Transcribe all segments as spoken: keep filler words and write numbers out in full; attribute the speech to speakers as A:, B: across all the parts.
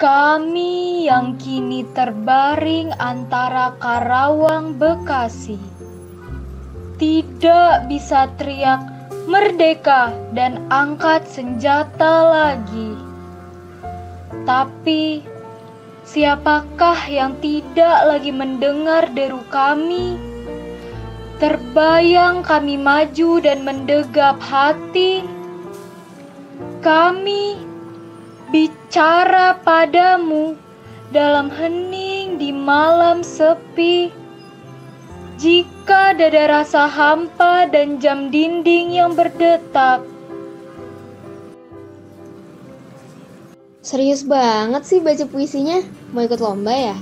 A: Kami yang kini terbaring antara Karawang Bekasi tidak bisa teriak merdeka dan angkat senjata lagi. Tapi siapakah yang tidak lagi mendengar deru kami? Terbayang kami maju dan mendegap hati. Kami bicara padamu dalam hening di malam sepi. Jika dada rasa hampa dan jam dinding yang berdetak.
B: Serius banget sih baca puisinya. Mau ikut lomba ya?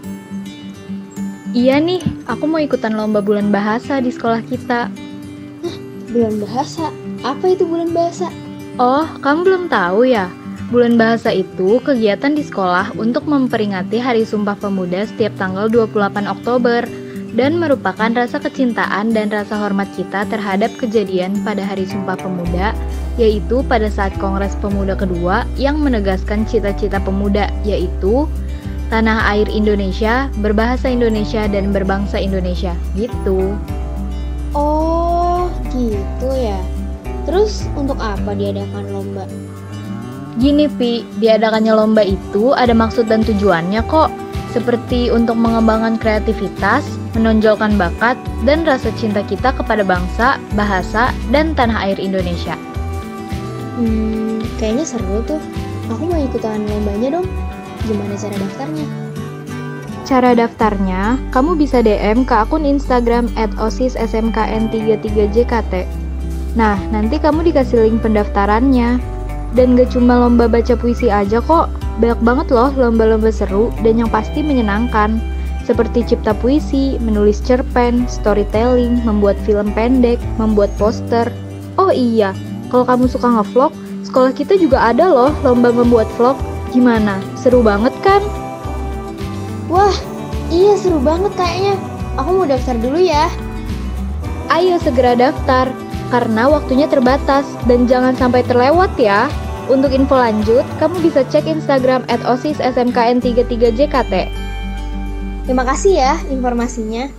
C: Iya nih, aku mau ikutan lomba bulan bahasa di sekolah kita.
B: Hah, bulan bahasa? Apa itu bulan bahasa?
C: Oh, kamu belum tahu ya? Bulan bahasa itu kegiatan di sekolah untuk memperingati Hari Sumpah Pemuda setiap tanggal dua puluh delapan Oktober dan merupakan rasa kecintaan dan rasa hormat kita terhadap kejadian pada Hari Sumpah Pemuda, yaitu pada saat Kongres Pemuda kedua yang menegaskan cita-cita pemuda, yaitu tanah air Indonesia, berbahasa Indonesia, dan berbangsa Indonesia, gitu.
B: Oh, gitu ya. Terus untuk apa diadakan lomba?
C: Gini Pi, diadakannya lomba itu ada maksud dan tujuannya kok, seperti untuk mengembangkan kreativitas, menonjolkan bakat, dan rasa cinta kita kepada bangsa, bahasa, dan tanah air Indonesia.
B: Hmm, kayaknya seru tuh. Aku mau ikutan lombanya dong. Gimana cara daftarnya?
C: Cara daftarnya, kamu bisa D M ke akun Instagram at osis s m k n tiga tiga j k t. Nah, nanti kamu dikasih link pendaftarannya. Dan gak cuma lomba baca puisi aja kok, banyak banget loh lomba-lomba seru dan yang pasti menyenangkan. Seperti cipta puisi, menulis cerpen, storytelling, membuat film pendek, membuat poster. Oh iya, kalau kamu suka ngevlog, sekolah kita juga ada loh lomba membuat vlog. Gimana? Seru banget kan?
B: Wah, iya seru banget kayaknya. Aku mau daftar dulu ya.
C: Ayo segera daftar, karena waktunya terbatas dan jangan sampai terlewat ya. Untuk info lanjut, kamu bisa cek Instagram at osis s m k n tiga tiga j k t.
B: Terima kasih ya informasinya.